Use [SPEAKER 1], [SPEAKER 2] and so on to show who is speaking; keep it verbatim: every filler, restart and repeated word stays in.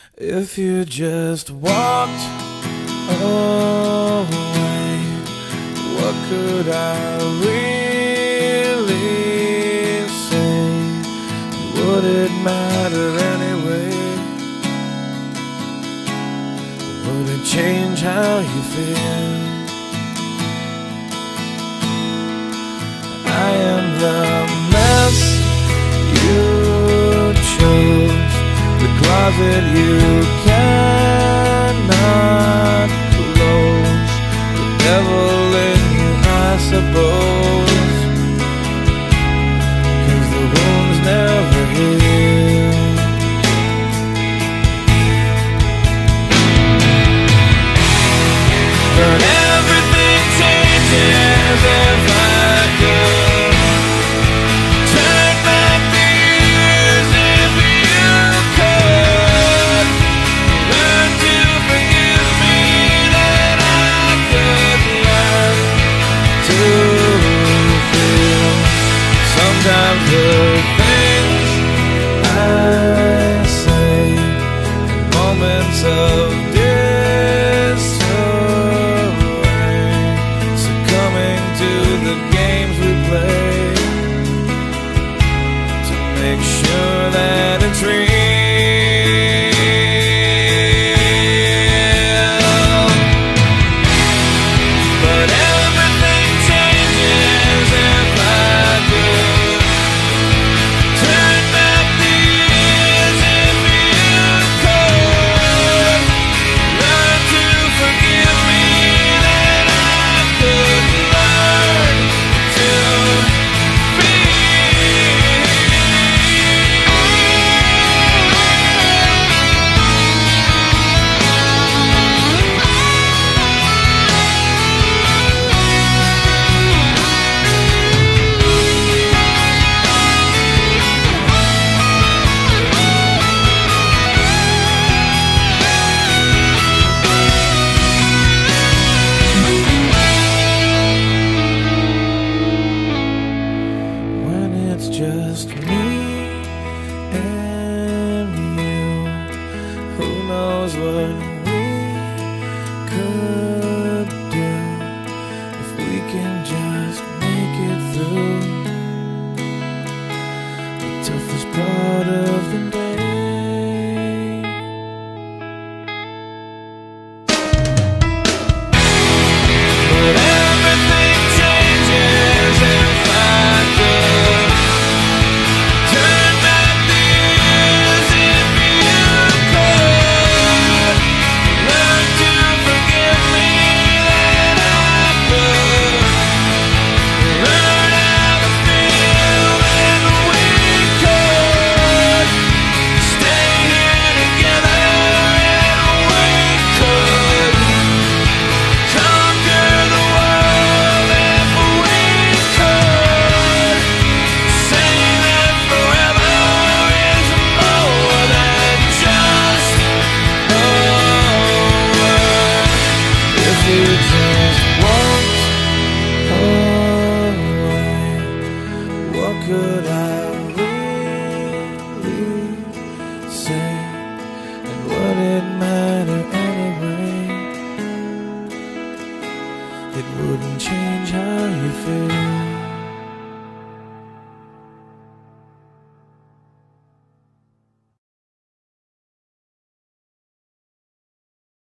[SPEAKER 1] If you just walked away, what could I really say? Would it matter anyway? Would it change how you feel? I am the mess you chose, the closet you cannot close, the devil in you, I suppose, 'cause the wounds never heal. But everything changes if I could turn back the years. If you could learn to forgive me, then I could learn to feel. Sometimes the things I say in moments of make sure that it's real. But everything changes if I could turn back the years. If you could learn to forgive me, then I could learn to just me and you. Who knows what we could do if we can just make it through the toughest part of the day. But everything changes if I could turn back the years. If you could learn to forgive me, then I could learn how to feel. And we could stay here together, and we could conquer the world. If we could say that forever is more than just a word. If you just walked away, what could I really say? And would it matter anyway? It wouldn't change how you feel.